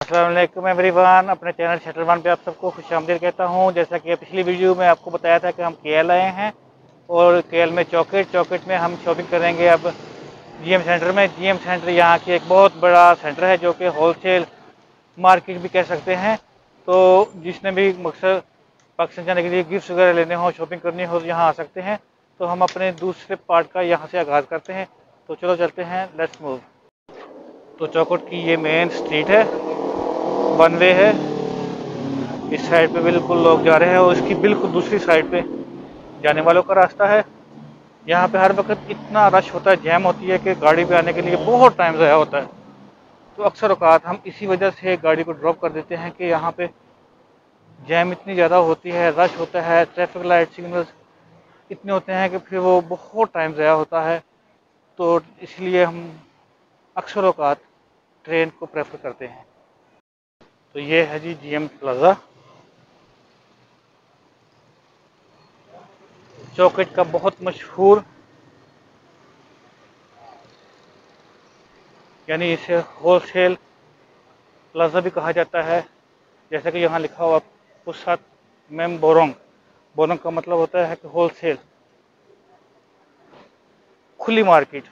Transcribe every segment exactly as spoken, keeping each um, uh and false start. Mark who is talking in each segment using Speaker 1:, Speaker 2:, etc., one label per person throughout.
Speaker 1: अस्सलाम वालेकुम एवरीवन, अपने चैनल शटर वन पे आप सबको खुशामदीद कहता हूँ। जैसा कि पिछली वीडियो में आपको बताया था कि हम केएल आए हैं और केएल में चौकेट चौकेट में हम शॉपिंग करेंगे अब जीएम सेंटर में। जीएम सेंटर यहाँ की एक बहुत बड़ा सेंटर है जो कि होलसेल मार्केट भी कह सकते हैं। तो जिसने भी मकसद पाकिस्तान जाने के लिए गिफ्ट वगैरह लेने हो, शॉपिंग करनी हो, तो यहाँ आ सकते हैं। तो हम अपने दूसरे पार्ट का यहाँ से आगाज़ करते हैं। तो चलो चलते हैं, लेट्स मूव। तो चौकट की ये मेन स्ट्रीट है, वन वे है। इस साइड पे बिल्कुल लोग जा रहे हैं और इसकी बिल्कुल दूसरी साइड पे जाने वालों का रास्ता है। यहाँ पे हर वक्त इतना रश होता है, जैम होती है कि गाड़ी पे आने के लिए बहुत टाइम ज़ाया होता है। तो अक्सर औकात हम इसी वजह से गाड़ी को ड्रॉप कर देते हैं कि यहाँ पे जैम इतनी ज़्यादा होती है, रश होता है, ट्रैफिक लाइट सिग्नल्स इतने होते हैं कि फिर वो बहुत टाइम ज़ाया होता है। तो इसलिए हम अक्सर औकात ट्रेन को प्रेफर करते हैं। तो ये है जी जीएम प्लाज़ा, चौकेट का बहुत मशहूर, यानी इसे होलसेल प्लाज़ा भी कहा जाता है। जैसा कि यहाँ लिखा हुआ पुसात मेम बोरोंग। बोरोंग का मतलब होता है कि होलसेल, खुली market.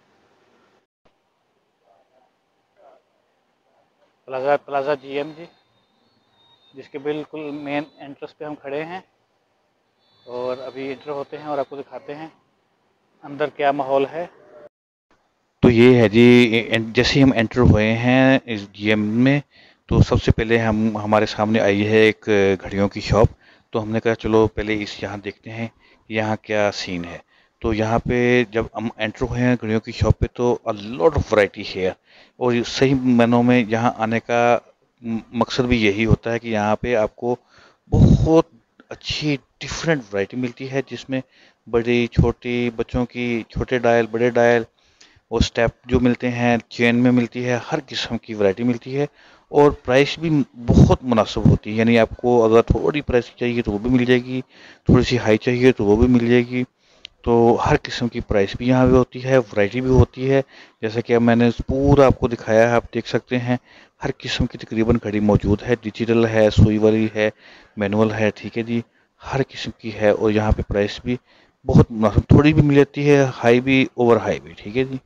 Speaker 1: Plaza plaza GM ji, जिसके बिल्कुल मेन एंट्रेंस पे हम खड़े हैं और अभी एंटर होते हैं और आपको दिखाते हैं अंदर क्या माहौल है।
Speaker 2: तो ये है जी, एं- जैसे ही हम एंटर हुए हैं इस जीएम में, तो सबसे पहले हम हमारे सामने आई है एक अ, घड़ियों की शॉप। तो हमने कहा चलो पहले इस यहाँ देखते हैं कि यहाँ क्या सीन है। तो यहाँ पे जब हम एंटर हुए हैं घड़ियों की शॉप पे, तो अ लॉट ऑफ वैरायटी है। और ये सही मायनों में यहाँ आने का म- मकसद भी यही होता है कि यहाँ पे आपको बहुत अच्छी डिफरेंट वैरायटी मिलती है, जिसमें बड़ी छोटी बच्चों की छोटे डायल, बड़े डायल, वो स्टेप जो मिलते हैं, चेन में मिलती है, हर किस्म की वैरायटी मिलती है। और प्राइस भी बहुत मुनासिब होती है, यानी आपको अगर थोड़ी प्राइस चाहिए तो वो भी मिल जाएगी, थोड़ी सी हाई चाहिए तो वो भी मिल जाएगी। तो हर किस्म की प्राइस भी यहाँ पे होती है, वैरायटी भी होती है। जैसा कि अब मैंने पूरा आपको दिखाया है, आप देख सकते हैं हर किस्म की तकरीबन घड़ी मौजूद है। डिजिटल है, सुई वाली है, मैनुअल है, ठीक है जी, हर किस्म की है। और यहाँ पे प्राइस भी बहुत मुनासिब, थोड़ी भी मिल जाती है, हाई भी, ओवर हाई भी, ठीक है जी।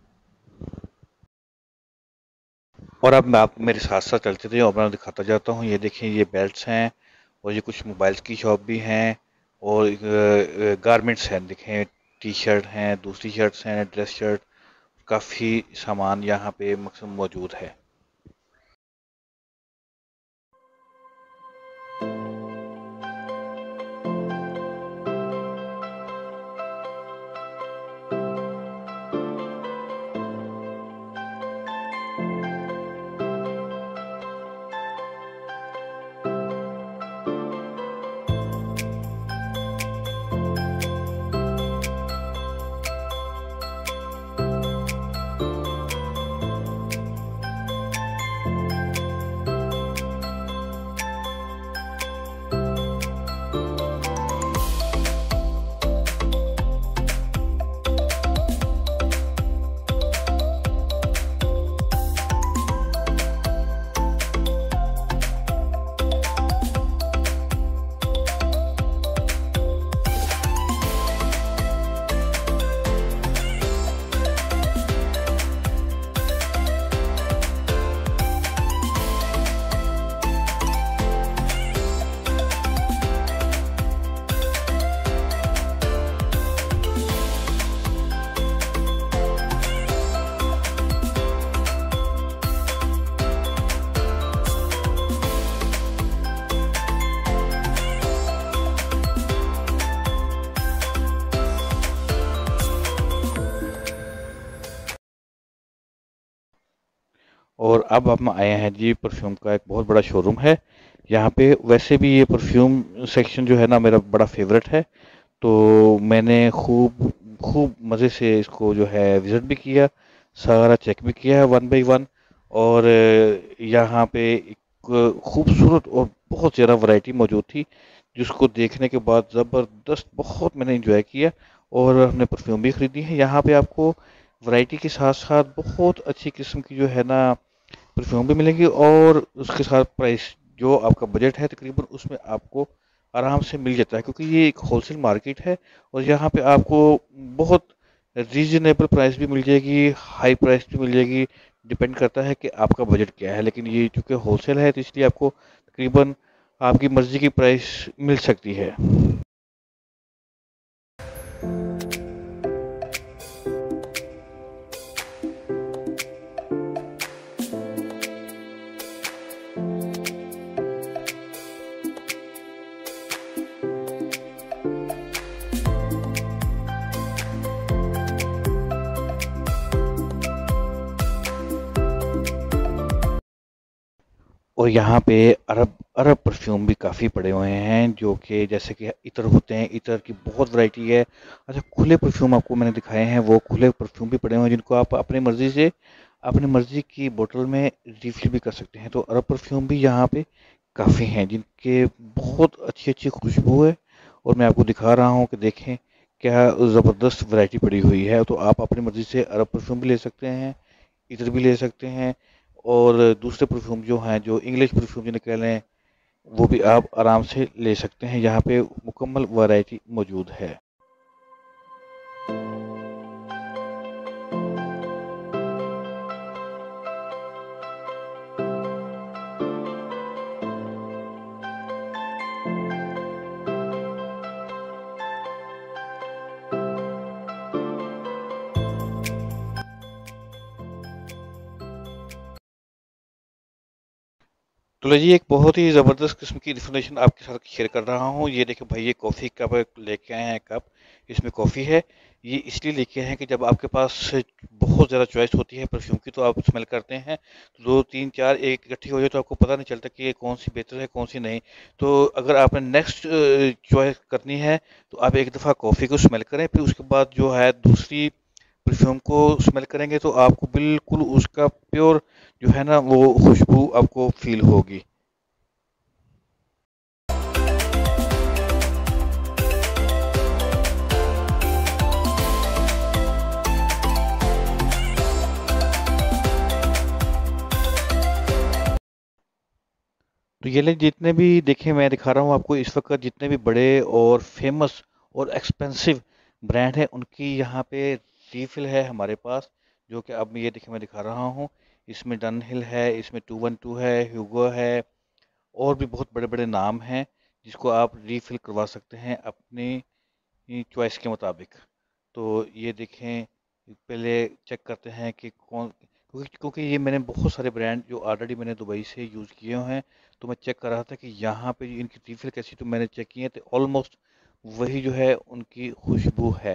Speaker 2: और अब मैं आप मेरे साथ साथ चलते थे और मैं दिखाता जाता हूँ। ये देखें, ये बेल्ट्स हैं और ये कुछ मोबाइल्स की शॉप भी हैं और गारमेंट्स हैं। देखें, टी शर्ट हैं, दूसरी शर्ट्स हैं, ड्रेस शर्ट, काफ़ी सामान यहाँ पे मकसद मौजूद है। और अब हम आए हैं जी, परफ्यूम का एक बहुत बड़ा शोरूम है यहाँ पे। वैसे भी ये परफ्यूम सेक्शन जो है ना, मेरा बड़ा फेवरेट है। तो मैंने खूब खूब मज़े से इसको जो है विज़िट भी किया, सारा चेक भी किया है वन बाय वन। और अ, यहाँ पे एक खूबसूरत और बहुत ज़्यादा वैरायटी मौजूद थी, जिसको देखने के बाद ज़बरदस्त बहुत मैंने एंजॉय किया। और हमने परफ्यूम भी ख़रीदी है। यहाँ पे आपको वैरायटी के साथ साथ बहुत अच्छी किस्म की जो है ना परफ्यूम भी मिलेंगी, और उसके साथ प्राइस जो आपका बजट है तकरीबन उसमें आपको आराम से मिल जाता है, क्योंकि ये एक होलसेल मार्केट है और यहाँ पे आपको बहुत रीजनेबल प्राइस भी मिल जाएगी, हाई प्राइस भी मिल जाएगी। डिपेंड करता है कि आपका बजट क्या है, लेकिन ये चूँकि होलसेल है तो इसलिए आपको तकरीबन आपकी मर्ज़ी की प्राइस मिल सकती है। और यहाँ पे अरब अरब परफ्यूम भी काफ़ी पड़े हुए हैं, जो कि जैसे कि इतर होते हैं, इतर की बहुत वैरायटी है। अच्छा, खुले परफ्यूम आपको मैंने दिखाए हैं, वो खुले परफ्यूम भी पड़े हुए हैं जिनको आप अपनी मर्ज़ी से अपनी मर्ज़ी की बोतल में रिफ़िल भी कर सकते हैं। तो अरब परफ्यूम भी यहाँ पे काफ़ी हैं जिनके बहुत अच्छी अच्छी खुशबू है, और मैं आपको दिखा रहा हूँ कि देखें क्या ज़बरदस्त वैरायटी पड़ी हुई है। तो आप अपनी मर्ज़ी से अरब परफ्यूम भी ले सकते हैं, इत्र भी ले सकते हैं, और दूसरे परफ्यूम जो हैं, जो इंग्लिश परफ्यूम जिन्हें कह लें, वो भी आप आराम से ले सकते हैं। यहाँ पे मुकम्मल वैरायटी मौजूद है। तो लीजिए, एक बहुत ही ज़बरदस्त किस्म की इन्फॉर्मेशन आपके साथ शेयर कर रहा हूँ। ये देखिए भाई, ये कॉफ़ी कप लेके आए हैं, कप इसमें कॉफ़ी है। ये इसलिए लेके आए हैं कि जब आपके पास बहुत ज़्यादा चॉइस होती है परफ्यूम की, तो आप स्मेल करते हैं, तो दो तीन चार एक इकट्ठी हो जाए तो आपको पता नहीं चलता कि ये कौन सी बेहतर है कौन सी नहीं। तो अगर आपने नेक्स्ट चॉइस करनी है तो आप एक दफ़ा कॉफ़ी को स्मेल करें, फिर उसके बाद जो है दूसरी परफ्यूम को स्मेल करेंगे तो आपको बिल्कुल उसका प्योर जो है ना वो खुशबू आपको फील होगी। तो ये ले जितने भी देखें, मैं दिखा रहा हूँ आपको इस वक्त जितने भी बड़े और फेमस और एक्सपेंसिव ब्रांड हैं उनकी यहाँ पे रीफिल है हमारे पास, जो कि अब ये देखिए मैं दिखा रहा हूँ। इसमें डन हिल है, इसमें टू वन टू है, ह्यूगो है, और भी बहुत बड़े बड़े नाम हैं जिसको आप रीफिल करवा सकते हैं अपनी चॉइस के मुताबिक। तो ये देखें, पहले चेक करते हैं कि कौन, क्योंकि क्योंकि ये मैंने बहुत सारे ब्रांड जो ऑलरेडी मैंने दुबई से यूज़ किए हुए हैं, तो मैं चेक कर रहा था कि यहाँ पे इनकी रीफिल कैसी, तो मैंने चेक किए तो ऑलमोस्ट वही जो है उनकी खुशबू है।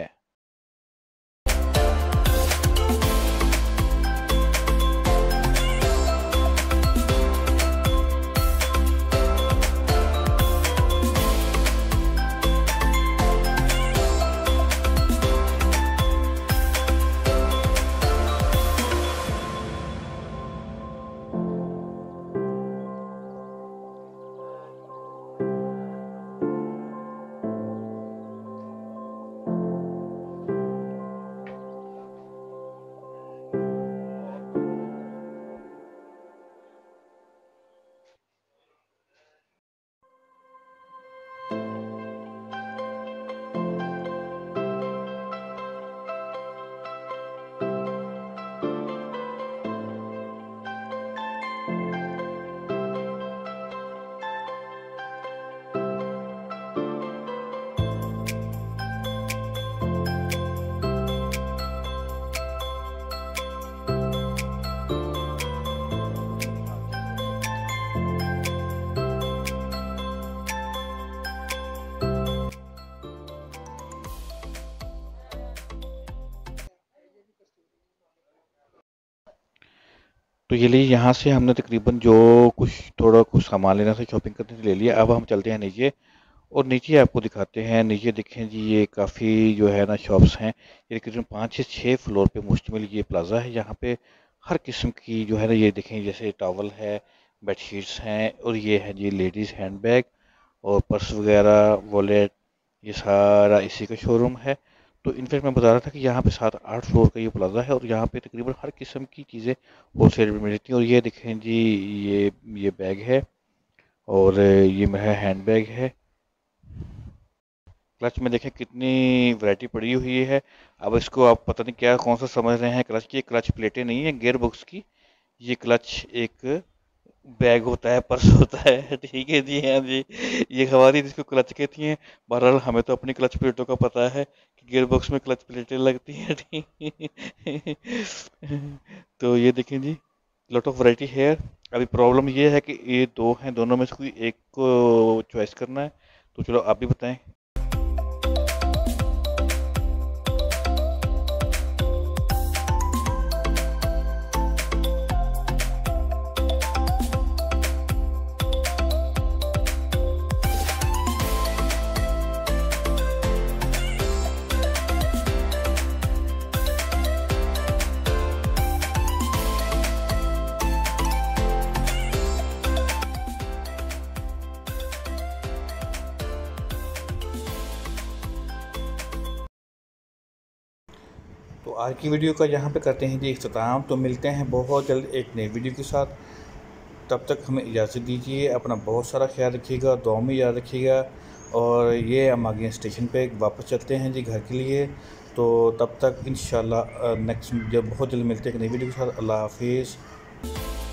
Speaker 2: तो ये लिए यहाँ से हमने तकरीबन जो कुछ थोड़ा कुछ सामान लेना था, शॉपिंग करने से ले लिया। अब हम चलते हैं नीचे, और नीचे आपको दिखाते हैं। नीचे देखें जी, ये काफ़ी जो है ना शॉप्स हैं, ये तकरीबन पाँच से छः फ्लोर पे मुश्तमिल ये प्लाज़ा है। यहाँ पे हर किस्म की जो है ना, ये देखें जैसे टॉवल है, बेडशीट्स हैं, और ये है जी लेडीज़ हैंडबैग और पर्स वगैरह, वॉलेट, ये सारा इसी का शोरूम है। तो इनफैक्ट मैं बता रहा था कि यहाँ पे सात आठ फ्लोर का ये प्लाजा है और यहाँ पे तकरीबन हर किस्म की चीज़ें होलसेल में मिलती हैं। और ये देखें जी, ये ये बैग है और ये मेरा हैंड बैग है। क्लच में देखें कितनी वैरायटी पड़ी हुई है। अब इसको आप पता नहीं क्या कौन सा समझ रहे हैं क्लच की। क्लच प्लेटें नहीं है गियर बॉक्स की, ये क्लच एक बैग होता है, पर्स होता है। ठीक है जी, हाँ जी, ये हमारी जिसको क्लच कहती हैं। बहरहाल हमें तो अपनी क्लच प्लेटों का पता है कि गियर बॉक्स में क्लच प्लेटें लगती हैं। ठीक तो ये देखें जी, लॉट ऑफ वैरायटी है। अभी प्रॉब्लम ये है कि ये दो हैं, दोनों में से कोई एक को चॉइस करना है। तो चलो आप भी बताएं। तो आज की वीडियो का यहाँ पे करते हैं जी इख्तिताम। तो मिलते हैं बहुत जल्द एक नई वीडियो के साथ। तब तक हमें इजाज़त दीजिए। अपना बहुत सारा ख्याल रखिएगा, दुआ में याद रखिएगा। और ये हम आगे स्टेशन पे वापस चलते हैं जी घर के लिए। तो तब तक इंशाल्लाह नेक्स्ट जब बहुत जल्द मिलते हैं एक नई वीडियो के साथ। अल्लाह हाफिज़।